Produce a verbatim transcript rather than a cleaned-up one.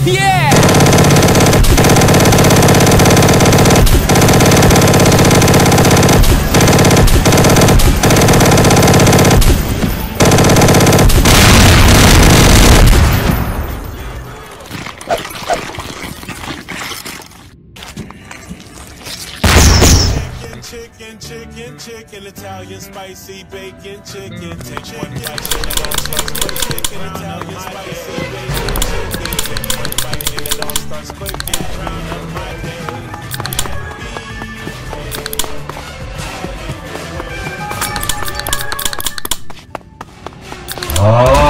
Yeah! Chicken, chicken, chicken, Italian spicy bacon, chicken, take one bite and it all starts cooking. Chicken, Italian spicy bacon, chicken, take one bite and it all starts cooking. Round up my day. Oh.